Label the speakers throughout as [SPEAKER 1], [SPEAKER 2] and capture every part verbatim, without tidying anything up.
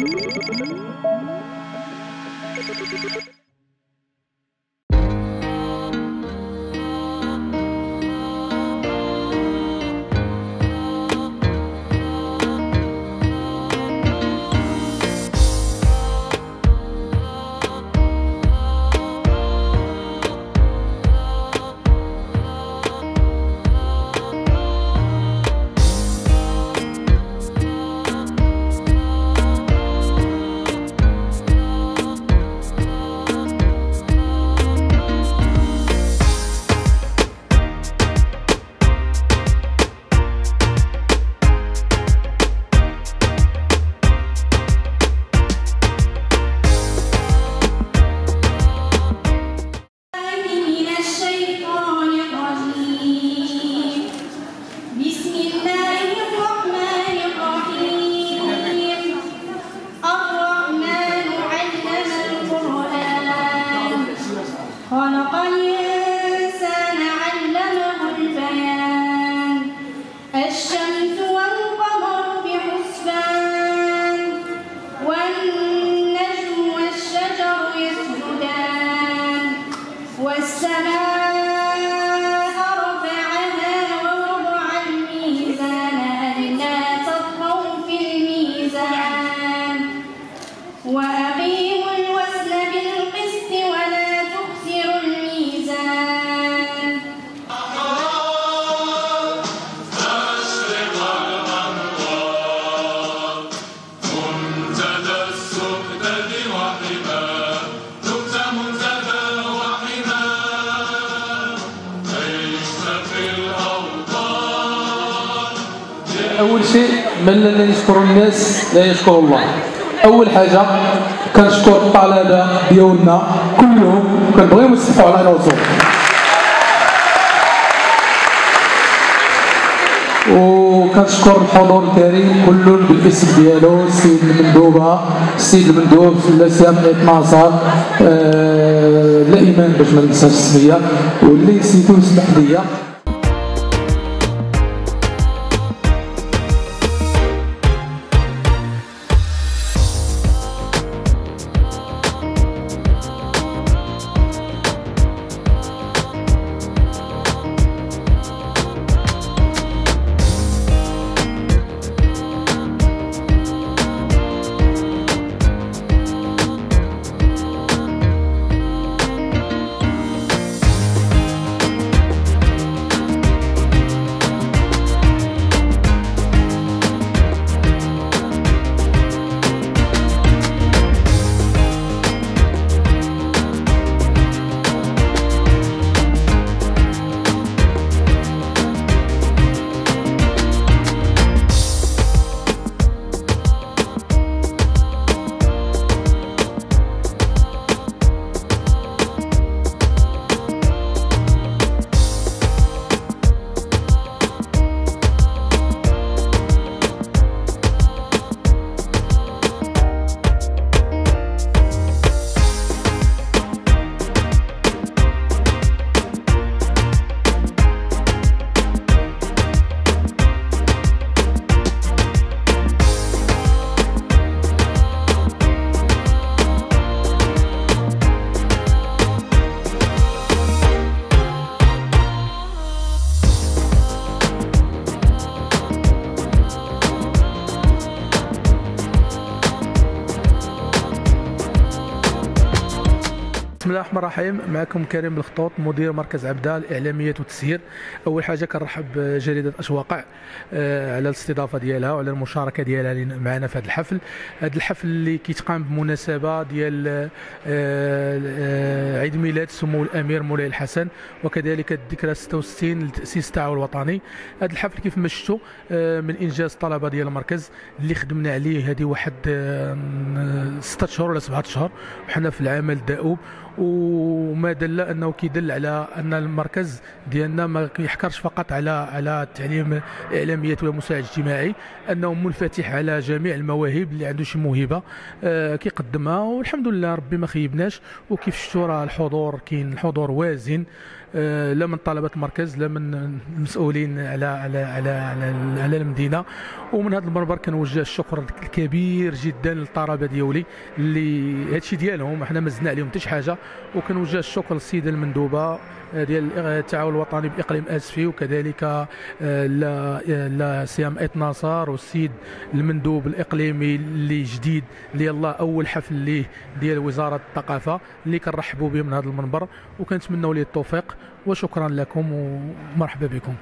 [SPEAKER 1] خلق الإنسان علمه البيان الشمس والقمر بحسبان والنجم والشجر يسجدان والسماء رفعها ووضع الميزان ألا تطغوا في الميزان وأقيموا الوزن بالقسط ولا تخسروا الميزان
[SPEAKER 2] أشرق الأنوار منتدى السؤدد وحما دمت منتدى وحما عشت في الأوطان.
[SPEAKER 3] أول شيء من لن يشكر الناس لا يشكر الله. أول حاجة كنشكر الطلبة ديالنا كلهم كنبغيهم يصحوا على راسهم، وكنشكر الحضور الكريم كل بالاسم ديالو، السيد المندوبة، السيد المندوب، السي عبد ناصر، آه الإيمان باش ما ننساش السمية، واللي نسيتو يسمح ليا.
[SPEAKER 4] بسم الله الرحمن الرحيم. معكم كريم الخطوط، مدير مركز عبده الاعلاميات والتسيير. اول حاجه كنرحب بجريده اشواقع على الاستضافه ديالها وعلى المشاركه ديالها معنا في هذا الحفل. هذا الحفل اللي كيتقام بمناسبه ديال عيد ميلاد سمو الامير مولاي الحسن، وكذلك الذكرى ستة وستين لتاسيس التعاون الوطني. هذا الحفل كيف ما شفتوا من انجاز الطلبه ديال المركز اللي خدمنا عليه هذه واحد ستة اشهر ولا سبعة اشهر، وحنا في العمل دؤوب، وما دل انه كيدل على ان المركز ديالنا ما كيحكرش فقط على على التعليم الاعلاميات والمساعد الاجتماعي، انه منفتح على جميع المواهب اللي عنده شي موهبه آه كيقدمها، والحمد لله ربي ما خيبناش. وكيف شفتوا راه الحضور كاين حضور وازن، آه لا من طلبه المركز لا من المسؤولين على على على على, على المدينه. ومن هذا المنبر كنوجه الشكر الكبير جدا للطلبه ديالي اللي هادشي ديالهم احنا ما زدنا عليهم حتى شي حاجه. وكنوجه الشكر للسيده المندوبه ديال التعاون الوطني باقليم اسفي، وكذلك لا سيام ايت ناصر والسيد المندوب الاقليمي اللي جديد اللي يلاه اول حفل ليه ديال وزاره الثقافه اللي كنرحبوا به من هذا المنبر، وكنتمنوا ليه التوفيق. وشكرا لكم ومرحبا بكم.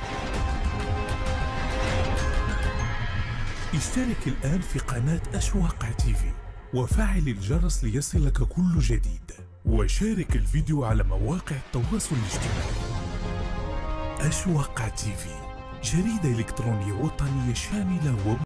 [SPEAKER 5] اشترك الآن في قناة أشواق تيفي وفعل الجرس ليصلك كل جديد، وشارك الفيديو على مواقع التواصل الاجتماعي. أشواق تيفي، جريدة إلكترونية وطنية شاملة و